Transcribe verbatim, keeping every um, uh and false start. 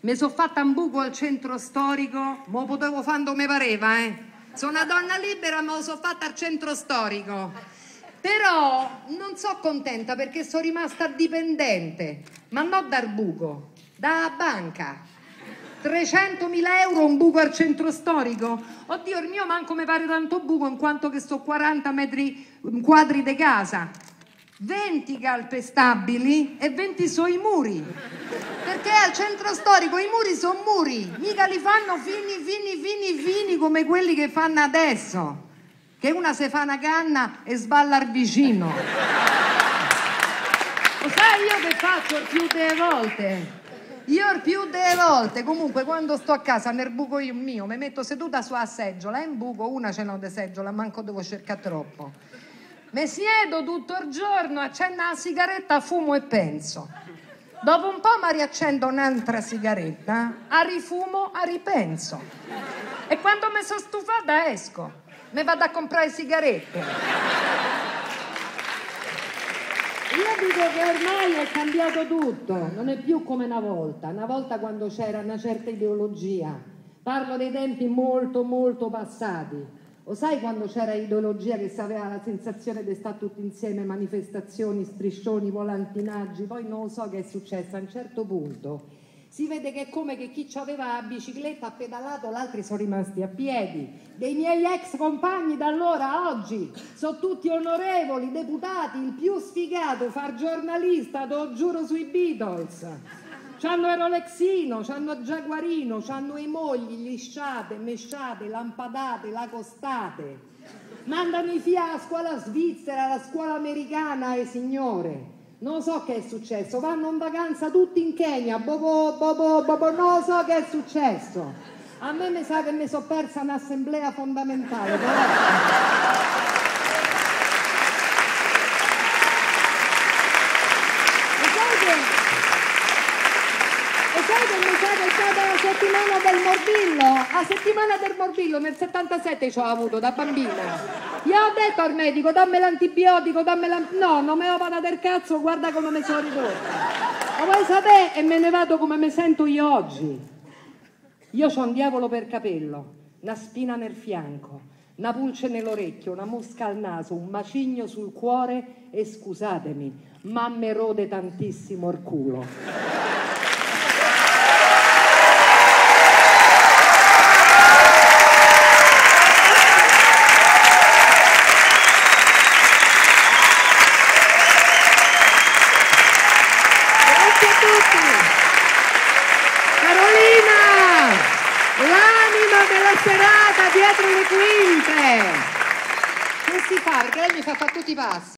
Mi sono fatta un buco al centro storico, mo potevo fare dove mi pareva, eh. Sono una donna libera, ma lo sono fatta al centro storico. Però non sono contenta perché sono rimasta dipendente, ma non dal buco, dalla banca. trecentomila euro un buco al centro storico? Oddio, il mio manco mi pare tanto buco in quanto che sto quaranta metri quadri di casa. venti calpestabili e venti sono i muri. Perché al centro storico i muri sono muri, mica li fanno fini, fini, fini, fini come quelli che fanno adesso. Che una se fa una canna e sballa al vicino. Lo sai io che faccio il più delle volte? Io il più delle volte, comunque, quando sto a casa nel buco io mio, mi metto seduta sulla seggiola, in buco, una ce n'ho di seggiola, manco devo cercare troppo. Mi siedo tutto il giorno, accendo la sigaretta, fumo e penso. Dopo un po' mi riaccendo un'altra sigaretta, a rifumo, a ripenso. E quando mi sono stufata esco, mi vado a comprare sigarette. Io dico che ormai è cambiato tutto, non è più come una volta, una volta quando c'era una certa ideologia. Parlo dei tempi molto molto passati. Lo sai quando c'era ideologia che si aveva la sensazione di stare tutti insieme, manifestazioni, striscioni, volantinaggi, poi non lo so che è successo, a un certo punto si vede che è come che chi aveva la bicicletta ha pedalato, gli altri sono rimasti a piedi. Dei miei ex compagni da allora a oggi sono tutti onorevoli, deputati, il più sfigato, far giornalista, te lo giuro, sui Beatles. C'hanno il Rolexino, c'hanno il Giaguarino, c'hanno i mogli, lisciate, mesciate, lampadate, lacostate. Mandano i figli alla scuola svizzera, alla scuola americana, e signore. Non so che è successo, vanno in vacanza tutti in Kenya, bobo, bobo, bobo, non so che è successo. A me mi sa che mi sono persa un'assemblea fondamentale, però. E sai che mi sa che è stata la settimana del morbillo? La settimana del morbillo nel settantasette ci ho avuto da bambina. Gli ho detto al medico, dammi l'antibiotico, dammi l'antibiotico. No, non me lo vada del cazzo, guarda come mi sono ridotta. Ma vuoi sapere? E me ne vado come mi sento io oggi. Io c'ho un diavolo per capello, una spina nel fianco, una pulce nell'orecchio, una mosca al naso, un macigno sul cuore e scusatemi, ma me rode tantissimo il culo. Carolina, l'anima della serata dietro le quinte. Che si fa? Perché lei mi fa fare tutti i passi.